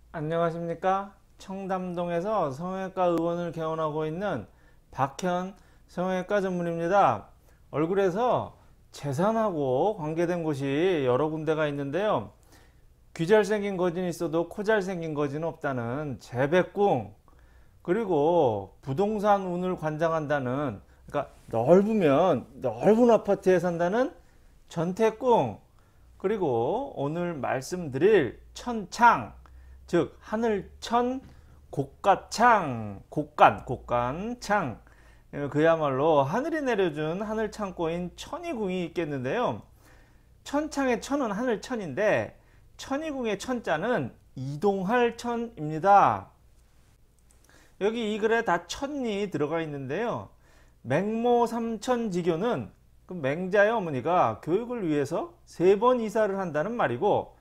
안녕하십니까? 청담동에서 성형외과 의원을 개원하고 있는 박현 성형외과 전문입니다. 얼굴에서 재산하고 관계된 곳이 여러 군데가 있는데요. 귀 잘생긴 거진이 있어도 코 잘생긴 거진은 없다는 재백궁, 그리고 부동산 운을 관장한다는, 그러니까 넓으면 넓은 아파트에 산다는 전태궁, 그리고 오늘 말씀드릴 천창, 즉 하늘천 곡간창, 곡간창, 그야말로 하늘이 내려준 하늘창고인 천이궁이 있겠는데요. 천창의 천은 하늘천인데 천이궁의 천자는 이동할 천입니다. 여기 이 글에 다 천이 들어가 있는데요. 맹모 삼천지교는 그 맹자의 어머니가 교육을 위해서 3번 이사를 한다는 말이고,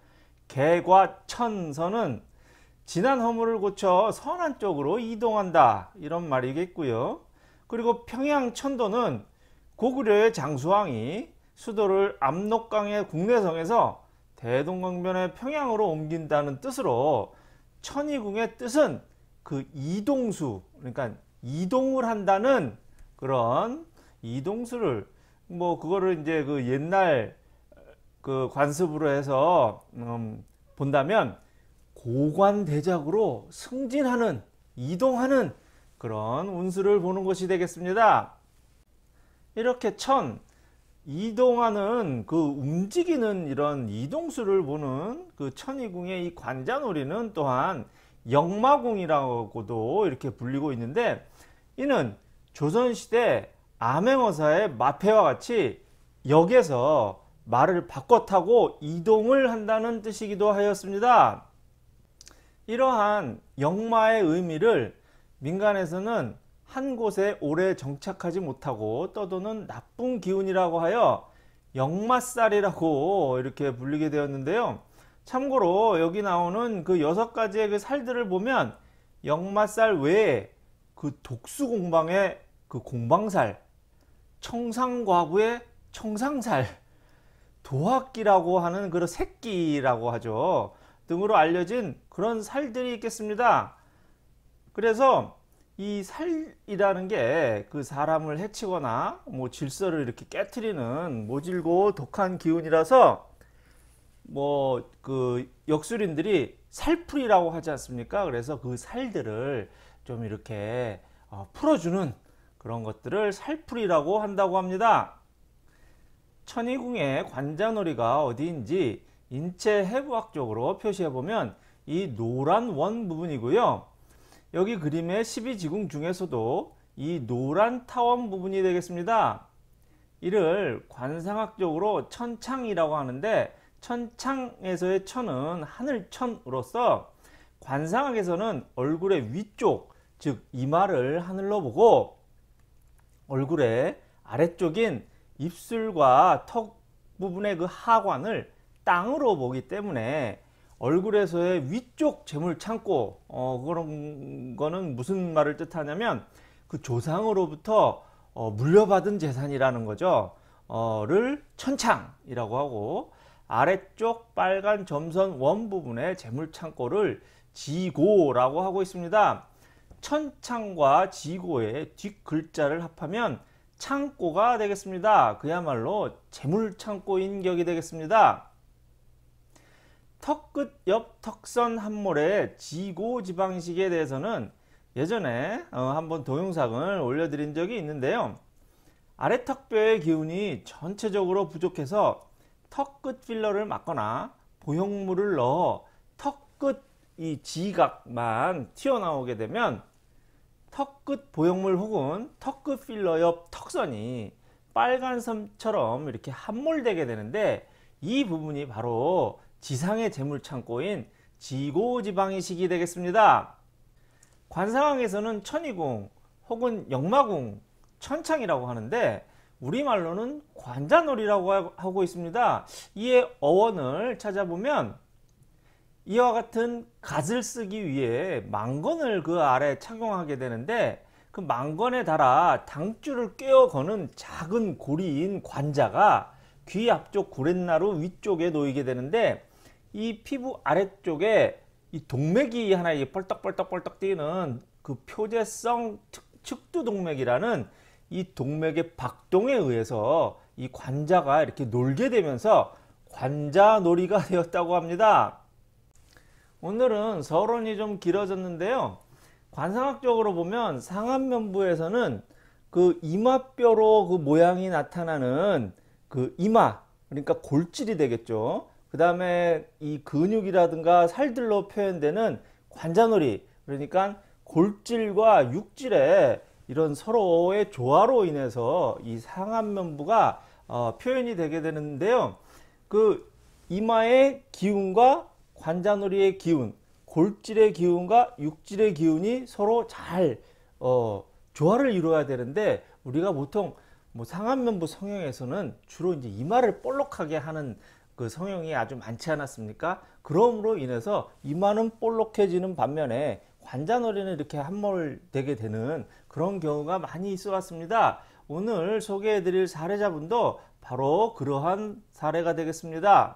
개과천선은 지난 허물을 고쳐 선한 쪽으로 이동한다, 이런 말이겠고요. 그리고 평양천도는 고구려의 장수왕이 수도를 압록강의 국내성에서 대동강변의 평양으로 옮긴다는 뜻으로, 천이궁의 뜻은 그 이동수, 그러니까 이동을 한다는 그런 이동수를, 그거를 이제 그 옛날 그 관습으로 해서 본다면 고관대작으로 승진하는, 이동하는 그런 운수를 보는 것이 되겠습니다. 이렇게 이동하는 그 움직이는 이런 이동수를 보는 그 천이궁의 이 관자놀이는 또한 역마궁이라고도 이렇게 불리고 있는데, 이는 조선시대 암행어사의 마패와 같이 역에서 말을 바꿔 타고 이동을 한다는 뜻이기도 하였습니다. 이러한 역마의 의미를 민간에서는 한 곳에 오래 정착하지 못하고 떠도는 나쁜 기운이라고 하여 역마살이라고 이렇게 불리게 되었는데요. 참고로 여기 나오는 그 6가지의 그 살들을 보면 역마살 외에 그 독수공방의 그 공방살, 청상과부의 청상살, 도학기라고 하는 그런 새끼라고 하죠, 등으로 알려진 그런 살들이 있겠습니다. 그래서 이 살이라는 게 그 사람을 해치거나 질서를 이렇게 깨트리는 모질고 독한 기운이라서 그 역술인들이 살풀이라고 하지 않습니까? 그래서 그 살들을 좀 이렇게 풀어주는 그런 것들을 살풀이라고 한다고 합니다. 천이궁의 관자놀이가 어디인지 인체 해부학적으로 표시해보면 이 노란 원 부분이고요. 여기 그림의 12지궁 중에서도 이 노란 타원 부분이 되겠습니다. 이를 관상학적으로 천창이라고 하는데, 천창에서의 천은 하늘천으로서 관상학에서는 얼굴의 위쪽, 즉 이마를 하늘로 보고 얼굴의 아래쪽인 입술과 턱 부분의 그 하관을 땅으로 보기 때문에 얼굴에서의 위쪽 재물창고, 그런 거는 무슨 말을 뜻하냐면 그 조상으로부터 물려받은 재산이라는 거죠. 를 천창이라고 하고, 아래쪽 빨간 점선 원 부분의 재물창고를 지고라고 하고 있습니다. 천창과 지고의 뒷글자를 합하면 창고가 되겠습니다. 그야말로 재물창고인 격이 되겠습니다. 턱끝 옆 턱선 한몰의 지고지방식에 대해서는 예전에 한번 동영상을 올려드린 적이 있는데요. 아래턱뼈의 기운이 전체적으로 부족해서 턱끝 필러를 맞거나 보형물을 넣어 턱끝 이 지각만 튀어나오게 되면 턱끝 보형물 혹은 턱끝 필러 옆 턱선이 빨간 섬처럼 이렇게 함몰되게 되는데, 이 부분이 바로 지상의 재물창고인 지고지방이식이 되겠습니다. 관상학에서는 천이궁 혹은 역마궁, 천창이라고 하는데 우리말로는 관자놀이라고 하고 있습니다. 이의 어원을 찾아보면 이와 같은 갓을 쓰기 위해 망건을 그 아래 착용하게 되는데, 그 망건에 달아 당줄을 꿰어 거는 작은 고리인 관자가 귀 앞쪽 구렛나루 위쪽에 놓이게 되는데, 이 피부 아래쪽에 이 동맥이 하나 이 뻘떡뻘떡 뛰는 그 표재성 측두동맥이라는 이 동맥의 박동에 의해서 이 관자가 이렇게 놀게 되면서 관자놀이가 되었다고 합니다. 오늘은 서론이 좀 길어졌는데요. 관상학적으로 보면 상안면부에서는 그 이마뼈로 그 모양이 나타나는 그 이마, 그러니까 골질이 되겠죠. 그 다음에 이 근육이라든가 살들로 표현되는 관자놀이, 그러니까 골질과 육질의 이런 서로의 조화로 인해서 이 상안면부가 표현이 되게 되는데요. 그 이마의 기운과 관자놀이의 기운, 골질의 기운과 육질의 기운이 서로 잘 조화를 이루어야 되는데, 우리가 보통 뭐 상안면부 성형에서는 주로 이제 이마를 볼록하게 하는 그 성형이 아주 많지 않았습니까? 그러므로 인해서 이마는 볼록해지는 반면에 관자놀이는 이렇게 함몰되게 되는 그런 경우가 많이 있어 왔습니다. 오늘 소개해 드릴 사례자분도 바로 그러한 사례가 되겠습니다.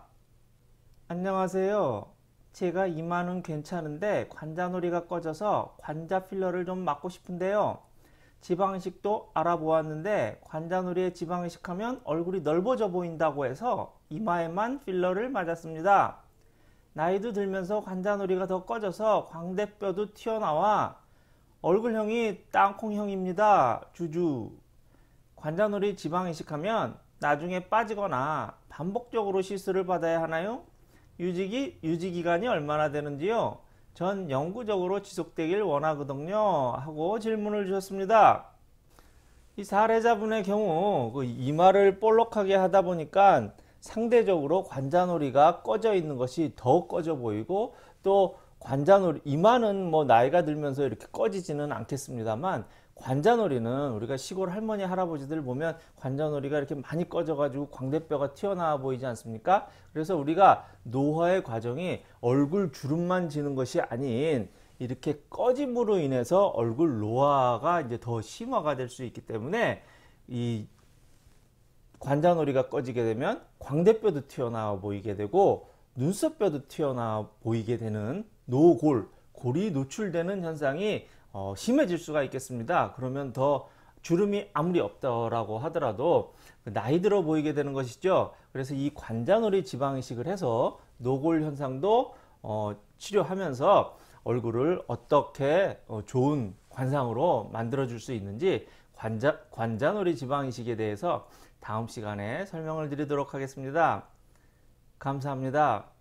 안녕하세요. 제가 이마는 괜찮은데 관자놀이가 꺼져서 관자 필러를 좀 맞고 싶은데요. 지방이식도 알아보았는데 관자놀이에 지방이식하면 얼굴이 넓어져 보인다고 해서 이마에만 필러를 맞았습니다. 나이도 들면서 관자놀이가 더 꺼져서 광대뼈도 튀어나와 얼굴형이 땅콩형입니다. 주주. 관자놀이 지방이식하면 나중에 빠지거나 반복적으로 시술을 받아야 하나요? 유지기간이 얼마나 되는지요? 전 영구적으로 지속되길 원하거든요. 하고 질문을 주셨습니다. 이 사례자분의 경우 그 이마를 볼록하게 하다 보니까 상대적으로 관자놀이가 꺼져 있는 것이 더 꺼져 보이고, 또 관자놀이, 이마는 뭐 나이가 들면서 이렇게 꺼지지는 않겠습니다만, 관자놀이는 우리가 시골 할머니 할아버지들 보면 관자놀이가 이렇게 많이 꺼져 가지고 광대뼈가 튀어나와 보이지 않습니까? 그래서 우리가 노화의 과정이 얼굴 주름만 지는 것이 아닌 이렇게 꺼짐으로 인해서 얼굴 노화가 이제 더 심화가 될 수 있기 때문에, 이 관자놀이가 꺼지게 되면 광대뼈도 튀어나와 보이게 되고 눈썹뼈도 튀어나와 보이게 되는 골이 노출되는 현상이 심해질 수가 있겠습니다. 그러면 더 주름이 아무리 없다라고 하더라도 나이 들어 보이게 되는 것이죠. 그래서 이 관자놀이 지방이식을 해서 노골 현상도 치료하면서 얼굴을 어떻게 좋은 관상으로 만들어 줄 수 있는지 관자놀이 지방이식에 대해서 다음 시간에 설명을 드리도록 하겠습니다. 감사합니다.